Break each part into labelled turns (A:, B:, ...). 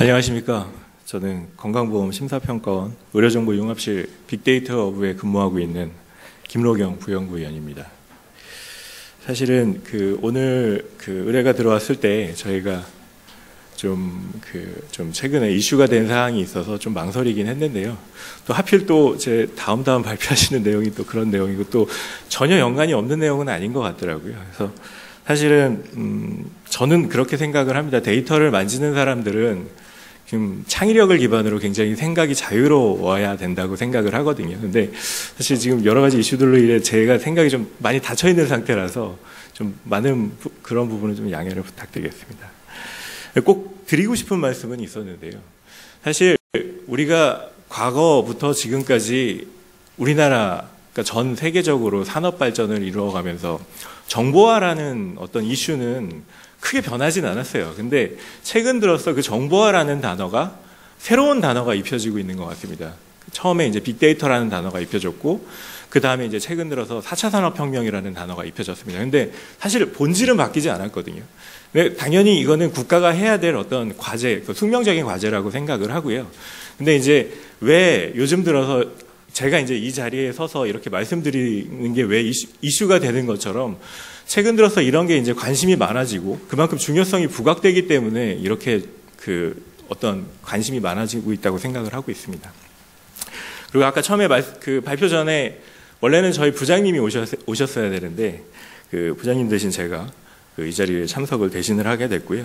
A: 안녕하십니까. 저는 건강보험 심사평가원 의료정보융합실 빅데이터부에 근무하고 있는 김로경 부연구위원입니다. 사실은 오늘 의뢰가 들어왔을 때 저희가 좀 최근에 이슈가 된 사항이 있어서 좀 망설이긴 했는데요. 또 하필 또 제 다음 발표하시는 내용이 또 그런 내용이고 또 전혀 연관이 없는 내용은 아닌 것 같더라고요. 그래서 사실은 저는 그렇게 생각을 합니다. 데이터를 만지는 사람들은 지금 창의력을 기반으로 굉장히 생각이 자유로워야 된다고 생각을 하거든요. 근데 사실 지금 여러 가지 이슈들로 인해 제가 생각이 좀 많이 닫혀 있는 상태라서 좀 많은 그런 부분은 좀 양해를 부탁드리겠습니다. 꼭 드리고 싶은 말씀은 있었는데요. 사실 우리가 과거부터 지금까지 우리나라, 그러니까 전 세계적으로 산업 발전을 이루어가면서 정보화라는 어떤 이슈는 크게 변하진 않았어요. 근데 최근 들어서 그 정보화라는 단어가 새로운 단어가 입혀지고 있는 것 같습니다. 처음에 이제 빅데이터라는 단어가 입혀졌고, 그 다음에 이제 최근 들어서 4차 산업혁명이라는 단어가 입혀졌습니다. 근데 사실 본질은 바뀌지 않았거든요. 근데 당연히 이거는 국가가 해야 될 어떤 과제, 숙명적인 과제라고 생각을 하고요. 근데 이제 왜 요즘 들어서 제가 이제 이 자리에 서서 이렇게 말씀드리는 게 왜 이슈가 되는 것처럼 최근 들어서 이런 게 이제 관심이 많아지고 그만큼 중요성이 부각되기 때문에 이렇게 어떤 관심이 많아지고 있다고 생각을 하고 있습니다. 그리고 아까 처음에 발표 전에 원래는 저희 부장님이 오셨어야 되는데 부장님 대신 제가 이 자리에 참석을 대신을 하게 됐고요.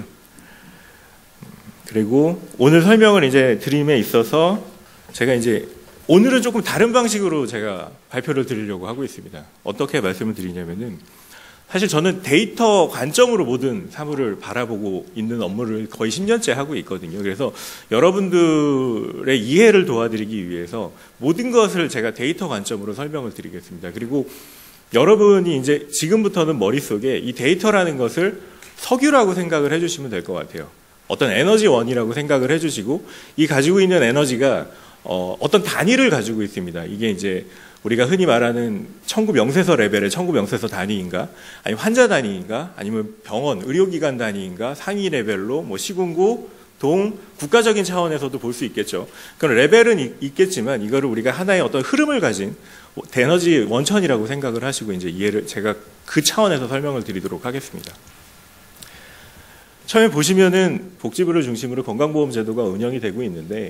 A: 그리고 오늘 설명을 이제 드림에 있어서 제가 이제 오늘은 조금 다른 방식으로 제가 발표를 드리려고 하고 있습니다. 어떻게 말씀을 드리냐면은 사실 저는 데이터 관점으로 모든 사물을 바라보고 있는 업무를 거의 10년째 하고 있거든요. 그래서 여러분들의 이해를 도와드리기 위해서 모든 것을 제가 데이터 관점으로 설명을 드리겠습니다. 그리고 여러분이 이제 지금부터는 머릿속에 이 데이터라는 것을 석유라고 생각을 해주시면 될 것 같아요. 어떤 에너지원이라고 생각을 해주시고 이 가지고 있는 에너지가 어떤 단위를 가지고 있습니다. 이게 이제 우리가 흔히 말하는 청구 명세서 레벨의 청구 명세서 단위인가, 아니면 환자 단위인가, 아니면 병원, 의료기관 단위인가, 상위 레벨로 뭐 시군구, 동, 국가적인 차원에서도 볼 수 있겠죠. 그런 레벨은 있겠지만 이거를 우리가 하나의 어떤 흐름을 가진 에너지 원천이라고 생각을 하시고 이제 이해를 제가 그 차원에서 설명을 드리도록 하겠습니다. 처음에 보시면은 복지부를 중심으로 건강보험제도가 운영이 되고 있는데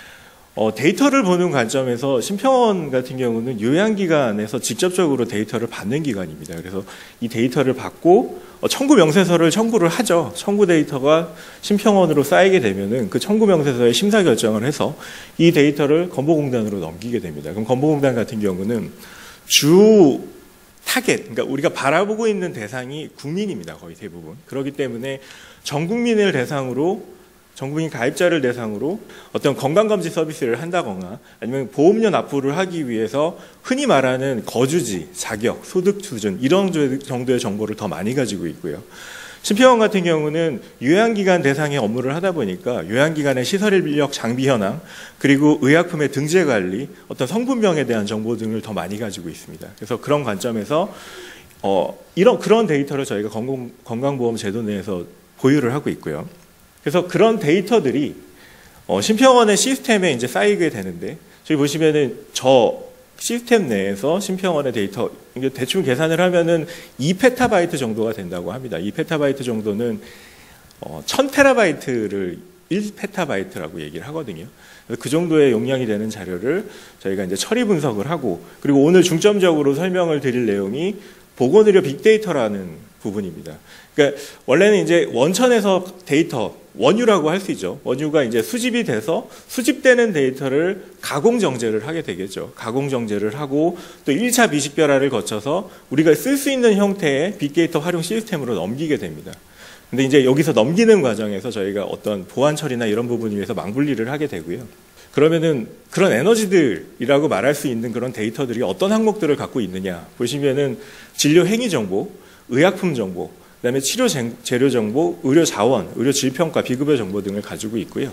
A: 데이터를 보는 관점에서 심평원 같은 경우는 요양기관에서 직접적으로 데이터를 받는 기관입니다. 그래서 이 데이터를 받고 청구 명세서를 청구를 하죠. 청구 데이터가 심평원으로 쌓이게 되면은 그 청구 명세서에 심사 결정을 해서 이 데이터를 건보공단으로 넘기게 됩니다. 그럼 건보공단 같은 경우는 주 타겟, 그러니까 우리가 바라보고 있는 대상이 국민입니다. 거의 대부분. 그렇기 때문에 전 국민을 대상으로 전국민 가입자를 대상으로 어떤 건강검진 서비스를 한다거나 아니면 보험료 납부를 하기 위해서 흔히 말하는 거주지, 자격, 소득 수준 이런 정도의 정보를 더 많이 가지고 있고요. 심평원 같은 경우는 요양기관 대상의 업무를 하다 보니까 요양기관의 시설 인력 장비 현황 그리고 의약품의 등재 관리, 어떤 성분명에 대한 정보 등을 더 많이 가지고 있습니다. 그래서 그런 관점에서 그런 데이터를 저희가 건강보험 제도 내에서 보유를 하고 있고요. 그래서 그런 데이터들이 심평원의 시스템에 이제 쌓이게 되는데 저기 보시면은 저 시스템 내에서 심평원의 데이터 이게 대충 계산을 하면은 2페타바이트 정도가 된다고 합니다. 2페타바이트 정도는 1000테라바이트를 1페타바이트라고 얘기를 하거든요. 그래서 그 정도의 용량이 되는 자료를 저희가 이제 처리 분석을 하고 그리고 오늘 중점적으로 설명을 드릴 내용이 보건의료 빅데이터라는 부분입니다. 그러니까 원래는 이제 원천에서 데이터 원유라고 할 수 있죠. 원유가 이제 수집이 돼서 수집되는 데이터를 가공 정제를 하게 되겠죠. 가공 정제를 하고 또 1차 미식별화를 거쳐서 우리가 쓸 수 있는 형태의 빅데이터 활용 시스템으로 넘기게 됩니다. 근데 이제 여기서 넘기는 과정에서 저희가 어떤 보안 처리나 이런 부분을 위해서 망분리를 하게 되고요. 그러면은 그런 에너지들이라고 말할 수 있는 그런 데이터들이 어떤 항목들을 갖고 있느냐 보시면은 진료 행위 정보, 의약품 정보, 그다음에 치료 재료 정보, 의료 자원, 의료 질평가, 비급여 정보 등을 가지고 있고요.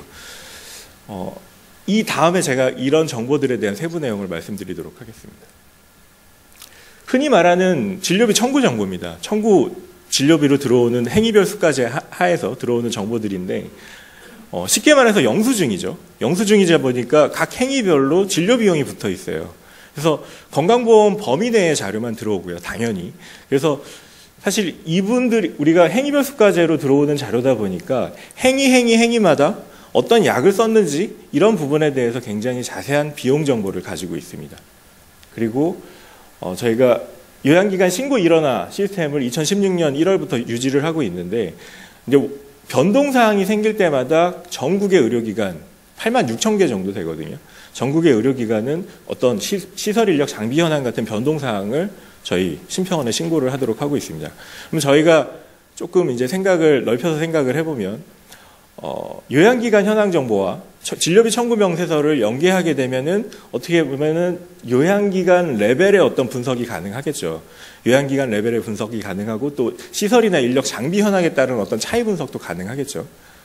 A: 이 다음에 제가 이런 정보들에 대한 세부 내용을 말씀드리도록 하겠습니다. 흔히 말하는 진료비 청구 정보입니다. 청구 진료비로 들어오는 행위별 수까지 하에서 들어오는 정보들인데 쉽게 말해서 영수증이죠. 영수증이자 보니까 각 행위별로 진료 비용이 붙어 있어요. 그래서 건강보험 범위 내의 자료만 들어오고요, 당연히. 그래서 사실 이분들이 우리가 행위별 수가제로 들어오는 자료다 보니까 행위마다 어떤 약을 썼는지 이런 부분에 대해서 굉장히 자세한 비용 정보를 가지고 있습니다. 그리고 저희가 요양기관 신고 일어나 시스템을 2016년 1월부터 유지를 하고 있는데, 이제 변동사항이 생길 때마다 전국의 의료기관 86,000개 정도 되거든요. 전국의 의료기관은 어떤 시설 인력 장비 현황 같은 변동사항을 저희 심평원에 신고를 하도록 하고 있습니다. 그럼 저희가 조금 이제 넓혀서 생각을 해보면, 요양기관 현황 정보와 진료비 청구 명세서를 연계하게 되면은 어떻게 보면은 요양기관 레벨의 어떤 분석이 가능하겠죠. 요양기관 레벨의 분석이 가능하고 또 시설이나 인력 장비 현황에 따른 어떤 차이 분석도 가능하겠죠.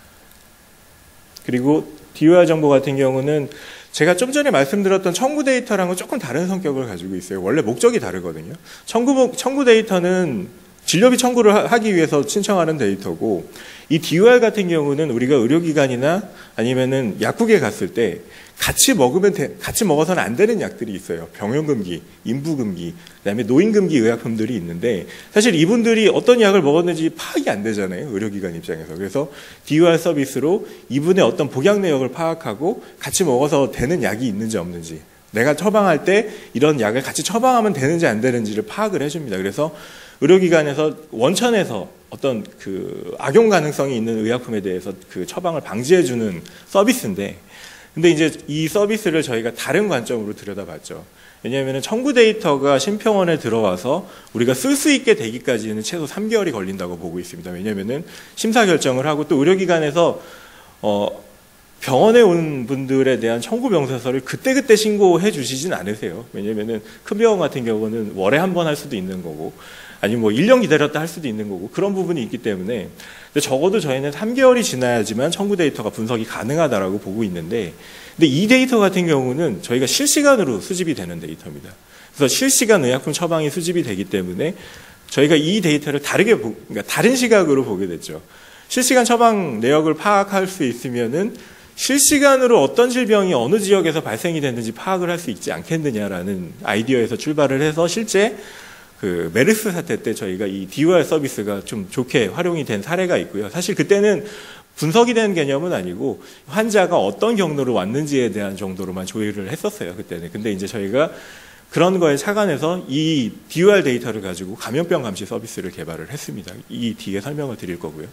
A: 그리고 DOR 정보 같은 경우는 제가 좀 전에 말씀드렸던 청구 데이터랑은 조금 다른 성격을 가지고 있어요. 원래 목적이 다르거든요. 청구 데이터는 진료비 청구를 하기 위해서 신청하는 데이터고, 이 DOR 같은 경우는 우리가 의료기관이나 아니면은 약국에 갔을 때 같이 먹어서는 안 되는 약들이 있어요. 병용금기, 인부금기, 그다음에 노인금기 의약품들이 있는데, 사실 이분들이 어떤 약을 먹었는지 파악이 안 되잖아요, 의료기관 입장에서. 그래서 DOR 서비스로 이분의 어떤 복약 내역을 파악하고 같이 먹어서 되는 약이 있는지 없는지, 내가 처방할 때 이런 약을 같이 처방하면 되는지 안 되는지를 파악을 해줍니다. 그래서 의료기관에서 원천에서 어떤 악용 가능성이 있는 의약품에 대해서 처방을 방지해주는 서비스인데, 근데 이제 이 서비스를 저희가 다른 관점으로 들여다봤죠. 왜냐하면 청구 데이터가 심평원에 들어와서 우리가 쓸 수 있게 되기까지는 최소 3개월이 걸린다고 보고 있습니다. 왜냐하면 심사 결정을 하고 또 의료기관에서 병원에 온 분들에 대한 청구 명세서를 그때그때 신고해 주시진 않으세요. 왜냐하면 큰 병원 같은 경우는 월에 한 번 할 수도 있는 거고, 아니면 뭐 1년 기다렸다 할 수도 있는 거고, 그런 부분이 있기 때문에 적어도 저희는 3개월이 지나야지만 청구 데이터가 분석이 가능하다라고 보고 있는데, 근데 이 데이터 같은 경우는 저희가 실시간으로 수집이 되는 데이터입니다. 그래서 실시간 의약품 처방이 수집이 되기 때문에 저희가 이 데이터를 그러니까 다른 시각으로 보게 됐죠. 실시간 처방 내역을 파악할 수 있으면은 실시간으로 어떤 질병이 어느 지역에서 발생이 됐는지 파악을 할 수 있지 않겠느냐라는 아이디어에서 출발을 해서 실제 메르스 사태 때 저희가 이 DOR 서비스가 좀 좋게 활용이 된 사례가 있고요. 사실 그때는 분석이 된 개념은 아니고 환자가 어떤 경로로 왔는지에 대한 정도로만 조회를 했었어요, 그때는. 근데 이제 저희가 그런 거에 착안해서 이 DOR 데이터를 가지고 감염병 감시 서비스를 개발을 했습니다. 이 뒤에 설명을 드릴 거고요.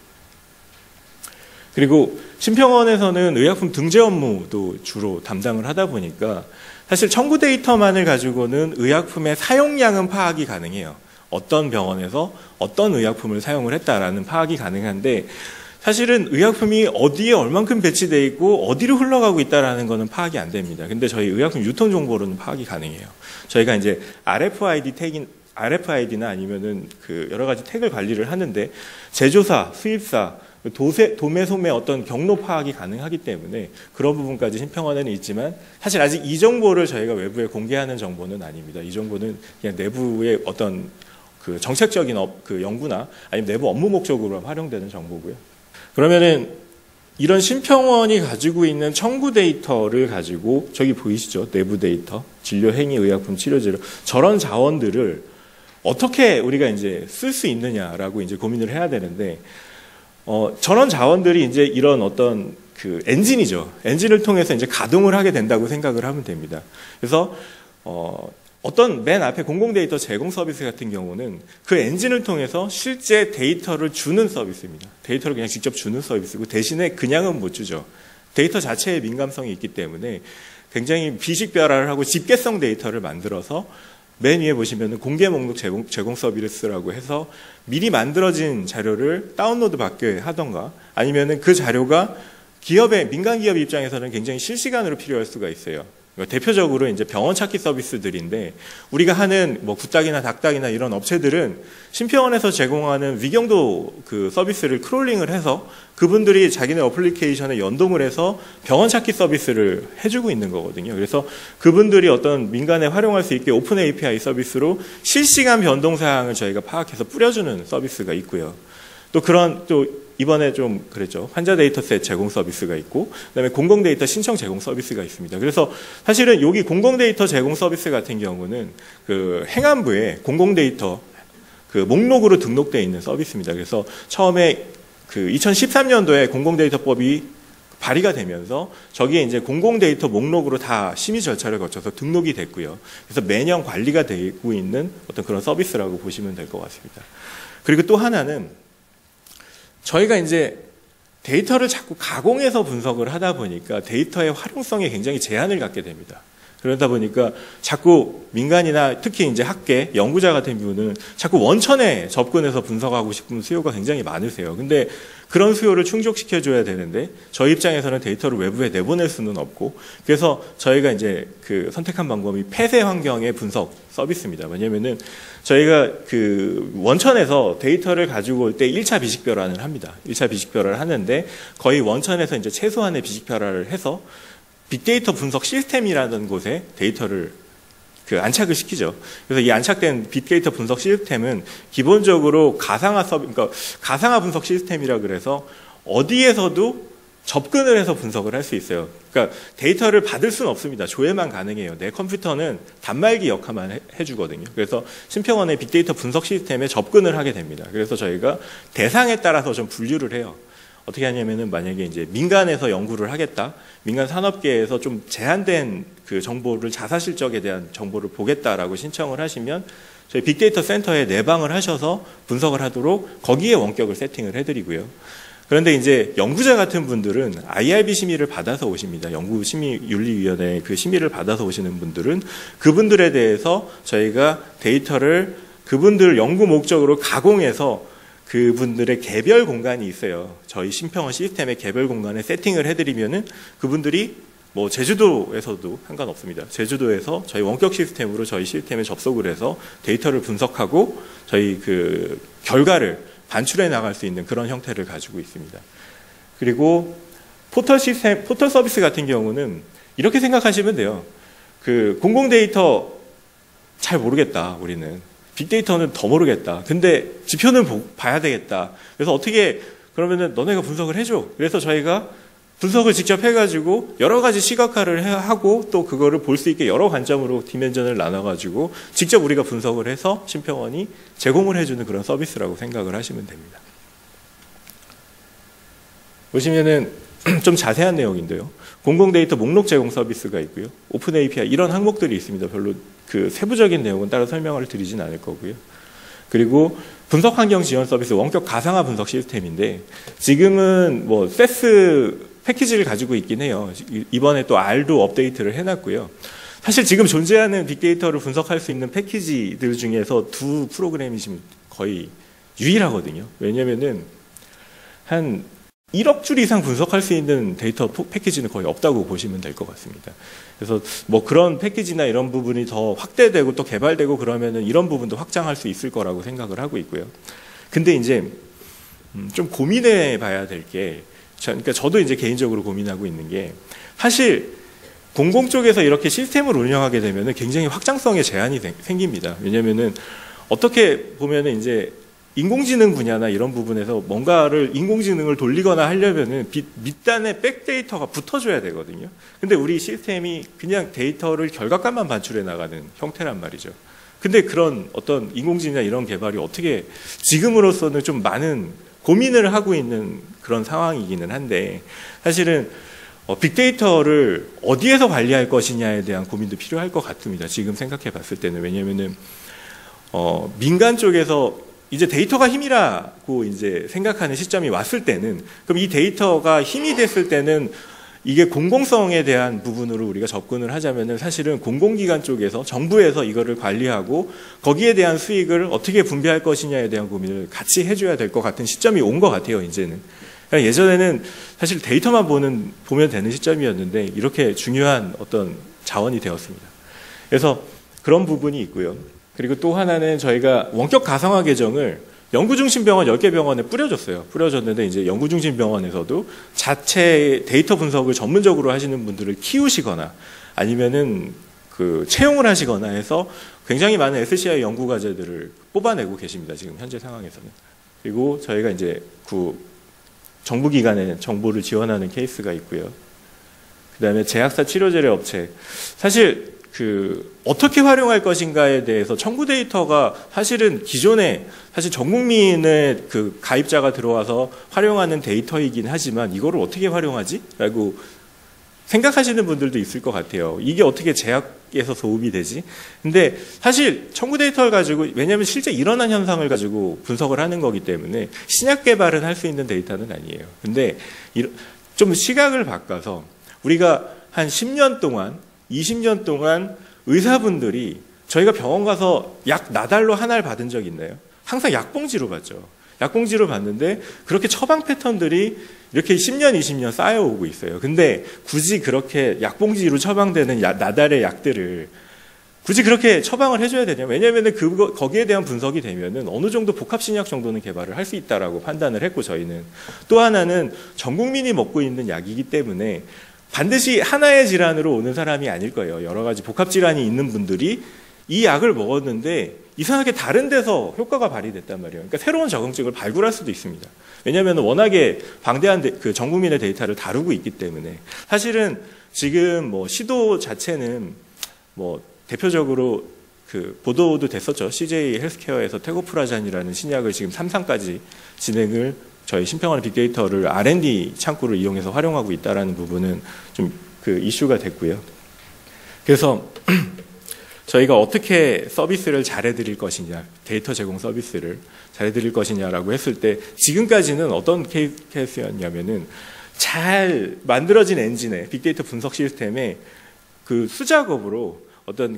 A: 그리고 심평원에서는 의약품 등재 업무도 주로 담당을 하다 보니까 사실 청구 데이터만을 가지고는 의약품의 사용량은 파악이 가능해요. 어떤 병원에서 어떤 의약품을 사용을 했다라는 파악이 가능한데, 사실은 의약품이 어디에 얼만큼 배치되어 있고 어디로 흘러가고 있다라는 것은 파악이 안 됩니다. 근데 저희 의약품 유통 정보로는 파악이 가능해요. 저희가 이제 RFID나 아니면은 여러 가지 태그 관리를 하는데, 제조사, 수입사, 도매, 소매 어떤 경로 파악이 가능하기 때문에 그런 부분까지 심평원에는 있지만, 사실 아직 이 정보를 저희가 외부에 공개하는 정보는 아닙니다. 이 정보는 그냥 내부의 어떤 정책적인 연구나 아니면 내부 업무 목적으로 활용되는 정보고요. 그러면은 이런 심평원이 가지고 있는 청구 데이터를 가지고, 저기 보이시죠? 내부 데이터, 진료 행위, 의약품, 치료제로, 저런 자원들을 어떻게 우리가 이제 쓸 수 있느냐라고 이제 고민을 해야 되는데, 저런 자원들이 이제 이런 어떤 엔진이죠. 엔진을 통해서 이제 가동을 하게 된다고 생각을 하면 됩니다. 그래서 어떤 맨 앞에 공공 데이터 제공 서비스 같은 경우는 그 엔진을 통해서 실제 데이터를 주는 서비스입니다. 데이터를 그냥 직접 주는 서비스고, 대신에 그냥은 못 주죠. 데이터 자체에 민감성이 있기 때문에 굉장히 비식별화를 하고 집계성 데이터를 만들어서 맨 위에 보시면 공개 목록 제공 서비스라고 해서 미리 만들어진 자료를 다운로드 받게 하던가, 아니면은 그 자료가 민간 기업 입장에서는 굉장히 실시간으로 필요할 수가 있어요. 대표적으로 이제 병원 찾기 서비스들인데, 우리가 하는 뭐 굿닥이나 닥닥이나 이런 업체들은 심평원에서 제공하는 위경도 서비스를 크롤링을 해서 그분들이 자기네 어플리케이션에 연동을 해서 병원 찾기 서비스를 해주고 있는 거거든요. 그래서 그분들이 어떤 민간에 활용할 수 있게 오픈 API 서비스로 실시간 변동 사항을 저희가 파악해서 뿌려주는 서비스가 있고요. 또 이번에 좀 그랬죠. 환자 데이터셋 제공 서비스가 있고, 그다음에 공공 데이터 신청 제공 서비스가 있습니다. 그래서 사실은 여기 공공 데이터 제공 서비스 같은 경우는 그 행안부에 공공 데이터 그 목록으로 등록되어 있는 서비스입니다. 그래서 처음에 그 2013년도에 공공데이터법이 발의가 되면서 저기에 이제 공공데이터 목록으로 다 심의 절차를 거쳐서 등록이 됐고요. 그래서 매년 관리가 되고 있는 어떤 그런 서비스라고 보시면 될 것 같습니다. 그리고 또 하나는 저희가 이제 데이터를 자꾸 가공해서 분석을 하다 보니까 데이터의 활용성에 굉장히 제한을 갖게 됩니다. 그러다 보니까 자꾸 민간이나 특히 이제 학계, 연구자 같은 경우는 자꾸 원천에 접근해서 분석하고 싶은 수요가 굉장히 많으세요. 근데 그런 수요를 충족시켜줘야 되는데 저희 입장에서는 데이터를 외부에 내보낼 수는 없고, 그래서 저희가 이제 그 선택한 방법이 폐쇄 환경의 분석 서비스입니다. 왜냐면은 저희가 그 원천에서 데이터를 가지고 올 때 1차 비식별화를 합니다. 1차 비식별화를 하는데 거의 원천에서 이제 최소한의 비식별화를 해서 빅데이터 분석 시스템이라는 곳에 데이터를 안착을 시키죠. 그래서 이 안착된 빅데이터 분석 시스템은 기본적으로 그러니까 가상화 분석 시스템이라 그래서 어디에서도 접근을 해서 분석을 할 수 있어요. 그러니까 데이터를 받을 수는 없습니다. 조회만 가능해요. 내 컴퓨터는 단말기 역할만 해주거든요. 그래서 심평원의 빅데이터 분석 시스템에 접근을 하게 됩니다. 그래서 저희가 대상에 따라서 좀 분류를 해요. 어떻게 하냐면은 만약에 이제 민간에서 연구를 하겠다, 민간 산업계에서 좀 제한된 그 정보를 자사 실적에 대한 정보를 보겠다라고 신청을 하시면 저희 빅데이터 센터에 내방을 하셔서 분석을 하도록 거기에 원격을 세팅을 해드리고요. 그런데 이제 연구자 같은 분들은 IRB 심의를 받아서 오십니다. 연구심의윤리위원회 그 심의를 받아서 오시는 분들은 그분들에 대해서 저희가 데이터를 그분들 연구 목적으로 가공해서 그분들의 개별 공간이 있어요. 저희 심평원 시스템의 개별 공간에 세팅을 해드리면은 그분들이 뭐 제주도에서도 상관없습니다. 제주도에서 저희 원격 시스템으로 저희 시스템에 접속을 해서 데이터를 분석하고 저희 그 결과를 반출해 나갈 수 있는 그런 형태를 가지고 있습니다. 그리고 포털 서비스 같은 경우는 이렇게 생각하시면 돼요. 그 공공 데이터 잘 모르겠다, 우리는. 빅데이터는 더 모르겠다. 근데 지표는 봐야 되겠다. 그래서 어떻게 그러면은 너네가 분석을 해줘. 그래서 저희가 분석을 직접 해가지고 여러 가지 시각화를 하고 또 그거를 볼 수 있게 여러 관점으로 디멘전을 나눠가지고 직접 우리가 분석을 해서 심평원이 제공을 해주는 그런 서비스라고 생각을 하시면 됩니다. 보시면은 좀 자세한 내용인데요. 공공 데이터 목록 제공 서비스가 있고요. 오픈 API 이런 항목들이 있습니다. 별로 그 세부적인 내용은 따로 설명을 드리진 않을 거고요. 그리고 분석 환경 지원 서비스 원격 가상화 분석 시스템인데 지금은 뭐 세스 패키지를 가지고 있긴 해요. 이번에 또 R도 업데이트를 해놨고요. 사실 지금 존재하는 빅데이터를 분석할 수 있는 패키지들 중에서 두 프로그램이 지금 거의 유일하거든요. 왜냐면은 한 1억 줄 이상 분석할 수 있는 데이터 패키지는 거의 없다고 보시면 될 것 같습니다. 그래서 뭐 그런 패키지나 이런 부분이 더 확대되고 또 개발되고 그러면은 이런 부분도 확장할 수 있을 거라고 생각을 하고 있고요. 근데 이제 좀 고민해 봐야 될 게, 그러니까 저도 이제 개인적으로 고민하고 있는 게, 사실 공공 쪽에서 이렇게 시스템을 운영하게 되면은 굉장히 확장성에 제한이 생깁니다. 왜냐면은 어떻게 보면은 이제 인공지능 분야나 이런 부분에서 뭔가를 인공지능을 돌리거나 하려면은 밑단에 백데이터가 붙어줘야 되거든요. 근데 우리 시스템이 그냥 데이터를 결과값만 반출해 나가는 형태란 말이죠. 근데 그런 어떤 인공지능이나 이런 개발이 어떻게 지금으로서는 좀 많은 고민을 하고 있는 그런 상황이기는 한데, 사실은 빅데이터를 어디에서 관리할 것이냐에 대한 고민도 필요할 것 같습니다. 지금 생각해 봤을 때는. 왜냐면은 민간 쪽에서 이제 데이터가 힘이라고 이제 생각하는 시점이 왔을 때는, 그럼 이 데이터가 힘이 됐을 때는 이게 공공성에 대한 부분으로 우리가 접근을 하자면은 사실은 공공기관 쪽에서 정부에서 이거를 관리하고 거기에 대한 수익을 어떻게 분배할 것이냐에 대한 고민을 같이 해줘야 될 것 같은 시점이 온 것 같아요, 이제는. 그러니까 예전에는 사실 데이터만 보면 되는 시점이었는데 이렇게 중요한 어떤 자원이 되었습니다. 그래서 그런 부분이 있고요. 그리고 또 하나는 저희가 원격 가상화 계정을 연구중심병원 10개 병원에 뿌려줬어요. 뿌려줬는데 이제 연구중심병원에서도 자체 데이터 분석을 전문적으로 하시는 분들을 키우시거나 아니면은 그 채용을 하시거나 해서 굉장히 많은 SCI 연구과제들을 뽑아내고 계십니다. 지금 현재 상황에서는. 그리고 저희가 이제 정부기관에 정보를 지원하는 케이스가 있고요. 그다음에 제약사 치료제례 업체. 사실 어떻게 활용할 것인가에 대해서 청구 데이터가 사실은 기존에 사실 전 국민의 가입자가 들어와서 활용하는 데이터이긴 하지만 이거를 어떻게 활용하지? 라고 생각하시는 분들도 있을 것 같아요. 이게 어떻게 제약에서 도움이 되지? 근데 사실 청구 데이터를 가지고, 왜냐하면 실제 일어난 현상을 가지고 분석을 하는 거기 때문에 신약 개발은 할 수 있는 데이터는 아니에요. 근데 좀 시각을 바꿔서 우리가 한 10년 동안 20년 동안 의사분들이 저희가 병원 가서 약 나달로 하나를 받은 적 있나요? 항상 약봉지로 받죠. 약봉지로 받는데 그렇게 처방 패턴들이 이렇게 10년, 20년 쌓여오고 있어요. 근데 굳이 그렇게 약봉지로 처방되는 나달의 약들을 굳이 그렇게 처방을 해줘야 되냐? 왜냐하면 거기에 대한 분석이 되면은 어느 정도 복합신약 정도는 개발을 할 수 있다라고 판단을 했고, 저희는 또 하나는 전 국민이 먹고 있는 약이기 때문에 반드시 하나의 질환으로 오는 사람이 아닐 거예요. 여러 가지 복합질환이 있는 분들이 이 약을 먹었는데 이상하게 다른 데서 효과가 발휘됐단 말이에요. 그러니까 새로운 적응증을 발굴할 수도 있습니다. 왜냐하면 워낙에 방대한 전 국민의 데이터를 다루고 있기 때문에. 사실은 지금 시도 자체는 대표적으로 보도도 됐었죠. CJ 헬스케어에서 테고프라잔이라는 신약을 지금 3상까지 진행을, 저희 심평원 빅데이터를 R&D 창구를 이용해서 활용하고 있다는 부분은 좀 이슈가 됐고요. 그래서 저희가 어떻게 서비스를 잘해드릴 것이냐, 데이터 제공 서비스를 잘해드릴 것이냐라고 했을 때 지금까지는 어떤 케이스였냐면은 잘 만들어진 엔진에 빅데이터 분석 시스템에 수작업으로 어떤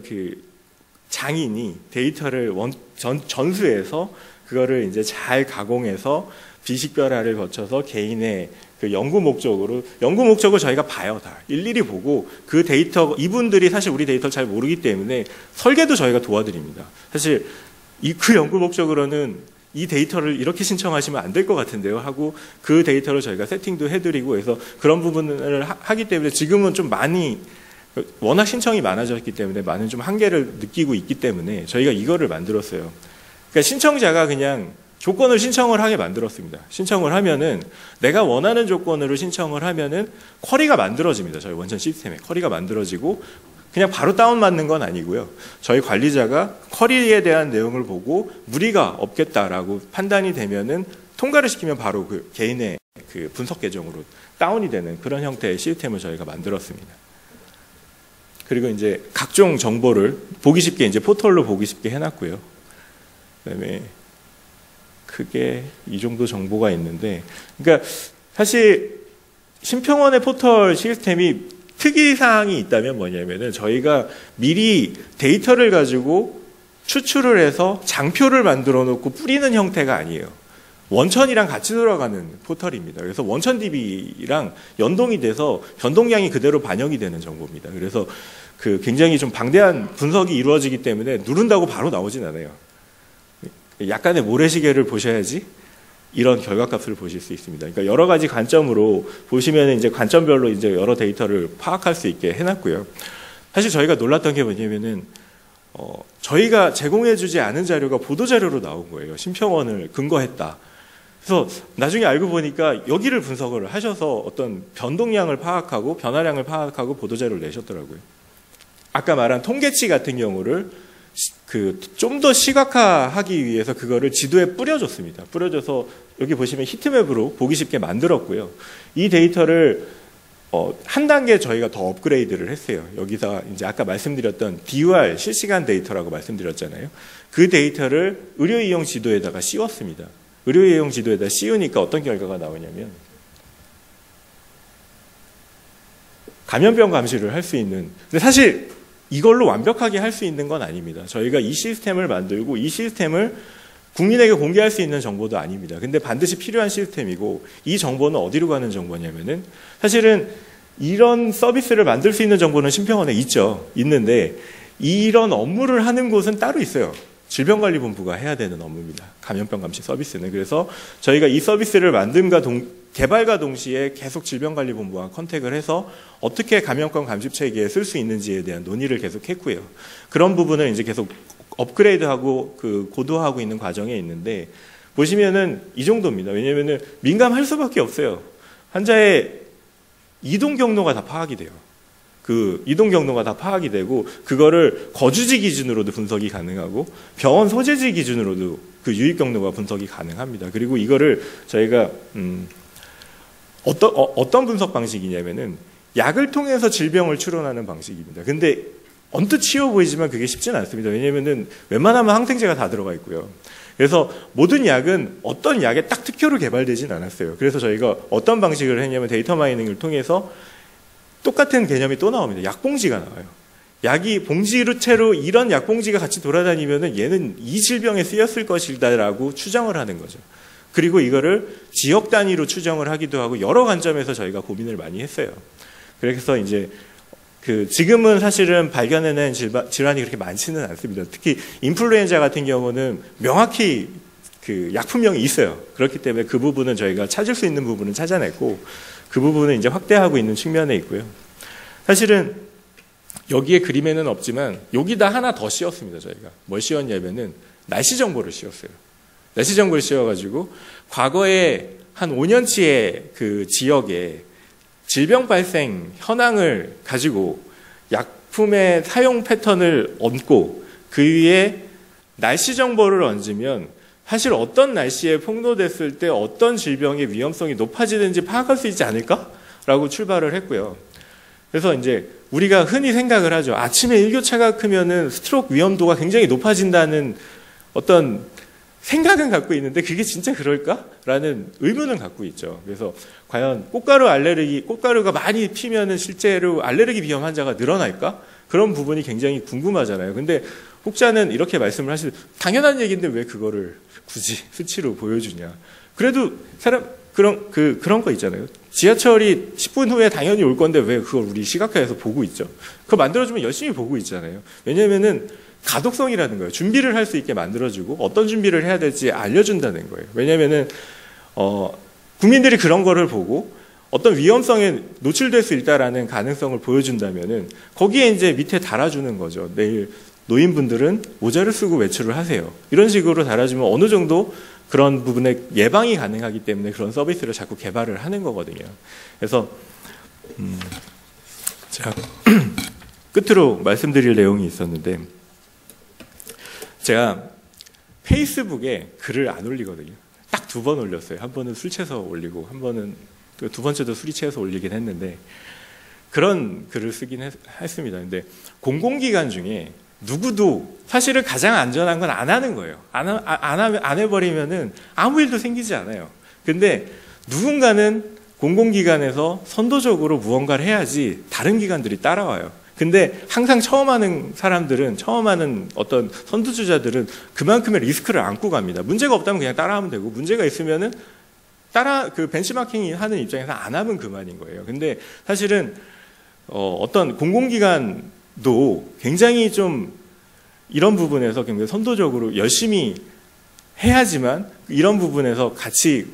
A: 장인이 데이터를 전수해서 그거를 이제 잘 가공해서 비식별화를 거쳐서 개인의 연구 목적으로 저희가 봐요. 다 일일이 보고 그 데이터, 이분들이 사실 우리 데이터를 잘 모르기 때문에 설계도 저희가 도와드립니다. 사실 그 연구 목적으로는 이 데이터를 이렇게 신청하시면 안 될 것 같은데요 하고 그 데이터를 저희가 세팅도 해드리고 해서 그런 부분을 하기 때문에 지금은 좀 많이, 워낙 신청이 많아졌기 때문에 많은 좀 한계를 느끼고 있기 때문에 저희가 이거를 만들었어요. 그러니까 신청자가 그냥 조건을 신청을 하게 만들었습니다. 신청을 하면은 내가 원하는 조건으로 신청을 하면은 쿼리가 만들어집니다. 저희 원천 시스템에 쿼리가 만들어지고 그냥 바로 다운받는 건 아니고요. 저희 관리자가 쿼리에 대한 내용을 보고 무리가 없겠다라고 판단이 되면은 통과를 시키면 바로 개인의 분석 계정으로 다운이 되는 그런 형태의 시스템을 저희가 만들었습니다. 그리고 이제 각종 정보를 보기 쉽게 이제 포털로 보기 쉽게 해놨고요. 그다음에 크게 이 정도 정보가 있는데, 그러니까 사실 심평원의 포털 시스템이 특이사항이 있다면 뭐냐면은 저희가 미리 데이터를 가지고 추출을 해서 장표를 만들어 놓고 뿌리는 형태가 아니에요. 원천이랑 같이 돌아가는 포털입니다. 그래서 원천 DB랑 연동이 돼서 변동량이 그대로 반영이 되는 정보입니다. 그래서 굉장히 좀 방대한 분석이 이루어지기 때문에 누른다고 바로 나오진 않아요. 약간의 모래시계를 보셔야지 이런 결과값을 보실 수 있습니다. 그러니까 여러 가지 관점으로 보시면 이제 관점별로 이제 여러 데이터를 파악할 수 있게 해놨고요. 사실 저희가 놀랐던 게 뭐냐면은 저희가 제공해주지 않은 자료가 보도 자료로 나온 거예요. 심평원을 근거했다. 그래서 나중에 알고 보니까 여기를 분석을 하셔서 어떤 변동량을 파악하고 변화량을 파악하고 보도 자료를 내셨더라고요. 아까 말한 통계치 같은 경우를 좀 더 시각화하기 위해서 그거를 지도에 뿌려줬습니다. 뿌려줘서 여기 보시면 히트맵으로 보기 쉽게 만들었고요. 이 데이터를 한 단계 저희가 더 업그레이드를 했어요. 여기서 이제 아까 말씀드렸던 DUR 실시간 데이터라고 말씀드렸잖아요. 그 데이터를 의료 이용 지도에다가 씌웠습니다. 의료 이용 지도에다 씌우니까 어떤 결과가 나오냐면 감염병 감시를 할 수 있는, 근데 사실 이걸로 완벽하게 할 수 있는 건 아닙니다. 저희가 이 시스템을 만들고 이 시스템을 국민에게 공개할 수 있는 정보도 아닙니다. 근데 반드시 필요한 시스템이고, 이 정보는 어디로 가는 정보냐면은 사실은 이런 서비스를 만들 수 있는 정보는 심평원에 있는데 이런 업무를 하는 곳은 따로 있어요. 질병관리본부가 해야 되는 업무입니다. 감염병 감시 서비스는. 그래서 저희가 이 서비스를 만듦과 개발과 동시에 계속 질병관리본부와 컨택을 해서 어떻게 감염병 감시 체계에 쓸 수 있는지에 대한 논의를 계속 했고요. 그런 부분을 이제 계속 업그레이드하고 고도화하고 있는 과정에 있는데, 보시면은 이 정도입니다. 왜냐면은 민감할 수밖에 없어요. 환자의 이동 경로가 다 파악이 돼요. 그 이동 경로가 다 파악이 되고 그거를 거주지 기준으로도 분석이 가능하고 병원 소재지 기준으로도 그 유입 경로가 분석이 가능합니다. 그리고 이거를 저희가 어떤 분석 방식이냐면은 약을 통해서 질병을 추론하는 방식입니다. 근데 언뜻 쉬워 보이지만 그게 쉽지는 않습니다. 왜냐면은 웬만하면 항생제가 다 들어가 있고요. 그래서 모든 약은 어떤 약에 딱 특효로 개발되진 않았어요. 그래서 저희가 어떤 방식을 했냐면 데이터 마이닝을 통해서 똑같은 개념이 또 나옵니다. 약봉지가 나와요. 약이 봉지채로 이런 약봉지가 같이 돌아다니면은 얘는 이 질병에 쓰였을 것이다라고 추정을 하는 거죠. 그리고 이거를 지역 단위로 추정을 하기도 하고 여러 관점에서 저희가 고민을 많이 했어요. 그래서 이제 지금은 사실은 발견해낸 질환이 그렇게 많지는 않습니다. 특히 인플루엔자 같은 경우는 명확히 그 약품명이 있어요. 그렇기 때문에 그 부분은 저희가 찾을 수 있는 부분은 찾아냈고 그 부분은 이제 확대하고 있는 측면에 있고요. 사실은 여기에 그림에는 없지만 여기다 하나 더 씌웠습니다. 저희가 뭘 씌웠냐면은 날씨 정보를 씌웠어요. 날씨 정보를 씌워가지고 과거에 한 5년치의 그 지역에 질병 발생 현황을 가지고 약품의 사용 패턴을 얹고 그 위에 날씨 정보를 얹으면 사실 어떤 날씨에 폭로됐을 때 어떤 질병의 위험성이 높아지는지 파악할 수 있지 않을까라고 출발을 했고요. 그래서 이제 우리가 흔히 생각을 하죠. 아침에 일교차가 크면은 스트로크 위험도가 굉장히 높아진다는 어떤 생각은 갖고 있는데 그게 진짜 그럴까라는 의문은 갖고 있죠. 그래서 과연 꽃가루가 많이 피면은 실제로 알레르기 비염 환자가 늘어날까? 그런 부분이 굉장히 궁금하잖아요. 근데 혹자는 이렇게 말씀을 하시죠. 당연한 얘기인데 왜 그거를 굳이 수치로 보여주냐. 그래도 그런 거 있잖아요. 지하철이 10분 후에 당연히 올 건데 왜 그걸 우리 시각화해서 보고 있죠. 그거 만들어주면 열심히 보고 있잖아요. 왜냐면은 가독성이라는 거예요. 준비를 할 수 있게 만들어주고 어떤 준비를 해야 될지 알려준다는 거예요. 왜냐면은 국민들이 그런 거를 보고 어떤 위험성에 노출될 수 있다라는 가능성을 보여준다면은 거기에 이제 밑에 달아주는 거죠. 내일 노인분들은 모자를 쓰고 외출을 하세요. 이런 식으로 달아주면 어느 정도 그런 부분에 예방이 가능하기 때문에 그런 서비스를 자꾸 개발을 하는 거거든요. 그래서 제가 끝으로 말씀드릴 내용이 있었는데 제가 페이스북에 글을 안 올리거든요. 딱 2번 올렸어요. 한 번은 술 취해서 올리고 한 번은 두 번째도 술이 취해서 올리긴 했는데 그런 글을 쓰긴 했습니다. 근데 공공기관 중에 누구도 사실은 가장 안전한 건 안 하는 거예요. 안 해버리면은 아무 일도 생기지 않아요. 근데 누군가는 공공기관에서 선도적으로 무언가를 해야지 다른 기관들이 따라와요. 근데 항상 처음 하는 어떤 선두주자들은 그만큼의 리스크를 안고 갑니다. 문제가 없다면 그냥 따라하면 되고 문제가 있으면은 벤치마킹 하는 입장에서 안 하면 그만인 거예요. 근데 사실은 어떤 공공기관도 굉장히 좀 이런 부분에서 굉장히 선도적으로 열심히 해야지만 이런 부분에서 같이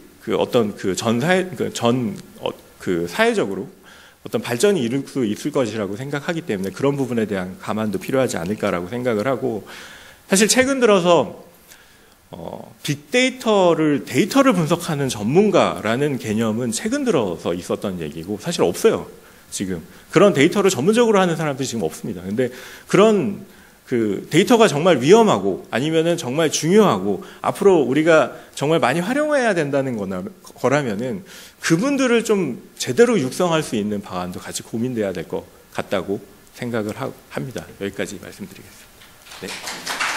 A: 사회적으로 어떤 발전이 이룰 수 있을 것이라고 생각하기 때문에 그런 부분에 대한 감안도 필요하지 않을까라고 생각을 하고 사실 최근 들어서 데이터를 분석하는 전문가라는 개념은 최근 들어서 있었던 얘기고 사실 없어요. 지금 그런 데이터를 전문적으로 하는 사람들이 지금 없습니다. 근데 그런 데이터가 정말 위험하고 아니면은 정말 중요하고 앞으로 우리가 정말 많이 활용해야 된다는 거라면은 그분들을 좀 제대로 육성할 수 있는 방안도 같이 고민돼야 될 것 같다고 생각을 합니다. 여기까지 말씀드리겠습니다. 네.